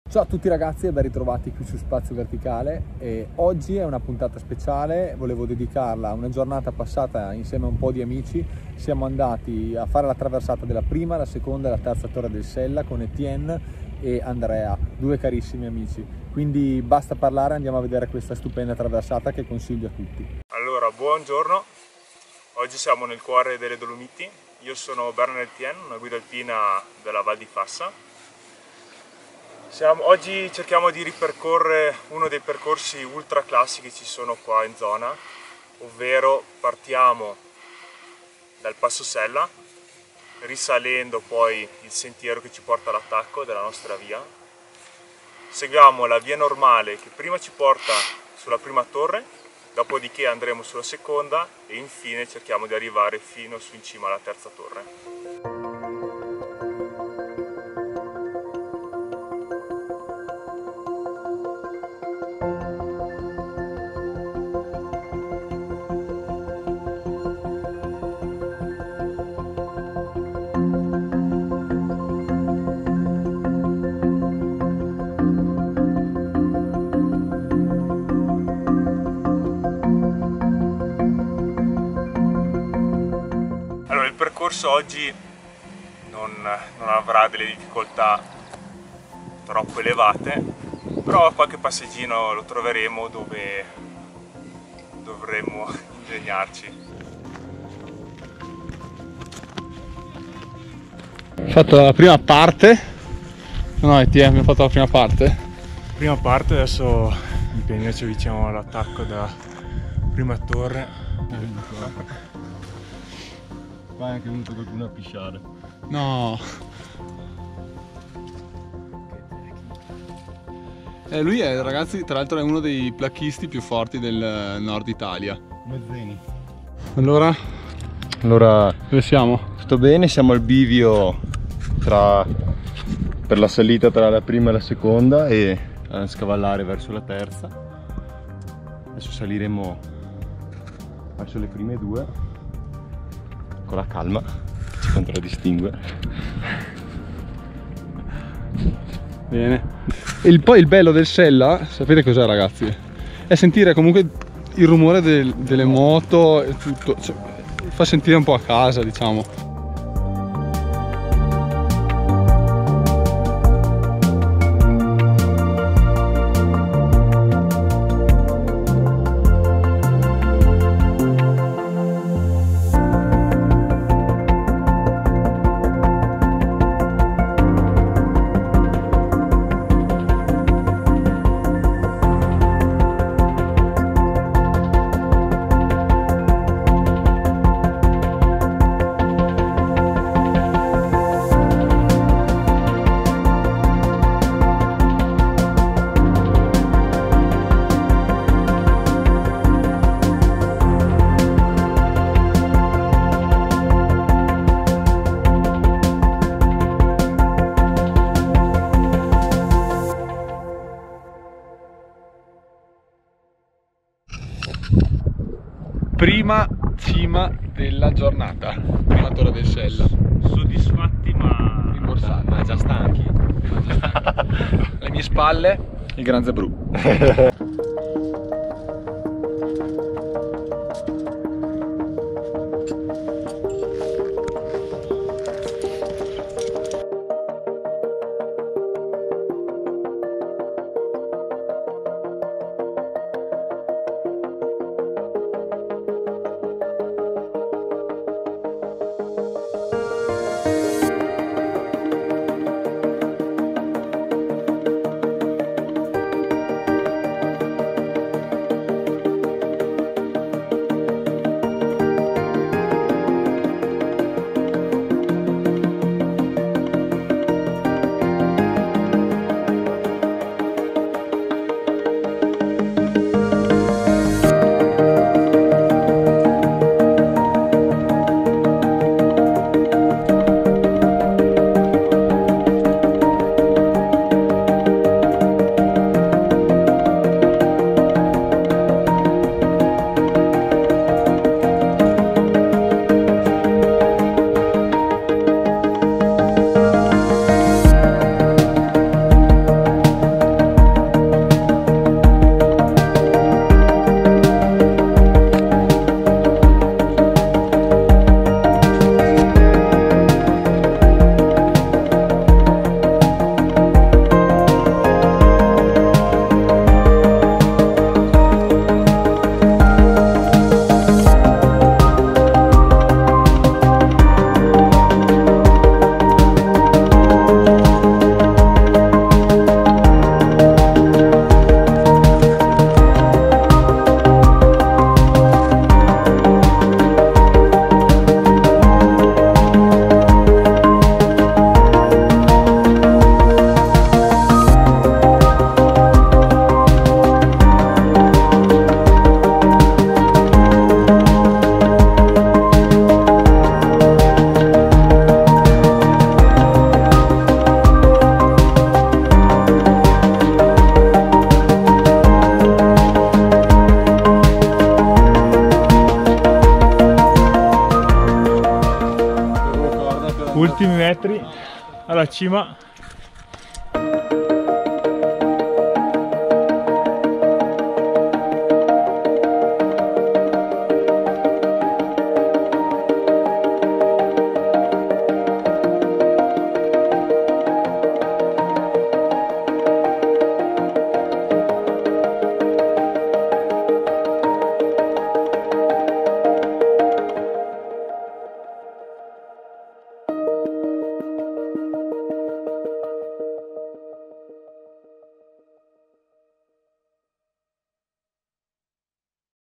Ciao a tutti ragazzi e ben ritrovati qui su Spazio Verticale. Oggi è una puntata speciale, volevo dedicarla a una giornata passata insieme a un po' di amici. Siamo andati a fare la traversata della prima, la seconda e la terza Torre del Sella con Etienne e Andrea, due carissimi amici. Quindi basta parlare, andiamo a vedere questa stupenda traversata che consiglio a tutti. Allora, buongiorno, oggi siamo nel cuore delle Dolomiti. Io sono Bernard Etienne, una guida alpina della Val di Fassa. Oggi cerchiamo di ripercorrere uno dei percorsi ultra classici che ci sono qua in zona, ovvero partiamo dal Passo Sella, risalendo poi il sentiero che ci porta all'attacco della nostra via. Seguiamo la via normale che prima ci porta sulla prima torre, dopodiché andremo sulla seconda e infine cerchiamo di arrivare fino su in cima alla terza torre. Il percorso oggi non avrà delle difficoltà troppo elevate, però qualche passeggino lo troveremo dove dovremmo ingegnarci. Ho fatto la prima parte. No, abbiamo fatto la prima parte. Prima parte, adesso impegno, ci avviciniamo all'attacco da prima torre. Qua è anche venuto qualcuno a pisciare. No. Lui è, ragazzi, tra l'altro è uno dei plachisti più forti del nord Italia. Mezzeni. Allora, dove siamo? Tutto bene, siamo al bivio per la salita tra la prima e la seconda e a scavallare verso la terza. Adesso saliremo verso le prime due con la calma che ci contraddistingue. Bene. E poi il bello del Sella, sapete cos'è ragazzi? È sentire comunque il rumore delle moto e tutto, cioè, fa sentire un po' a casa, diciamo. Prima cima della giornata, prima Torre del Sella. Soddisfatti ma Rimborsati. Ma già stanchi. Le mie spalle, il Gran Zebrù. metri alla cima